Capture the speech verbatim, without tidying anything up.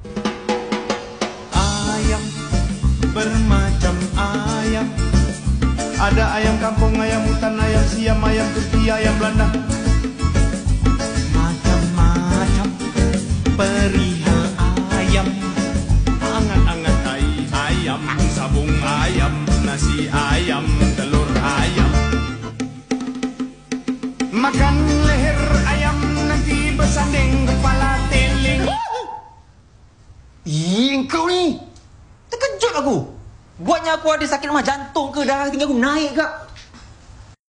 Ayam bermacam ayam. Ada ayam kampung, ayam hutan, ayam siam, ayam Turki, ayam Belanda. Macam-macam perihal ayam. Angat-angat ay ayam, sabung ayam, nasi ayam, telur ayam. Makan leher ayam, nanti bersanding kepala teling. Ih, kau ni terkejut aku. Buatnya aku ada sakit mah jantung ke, darah tinggi aku naik kak.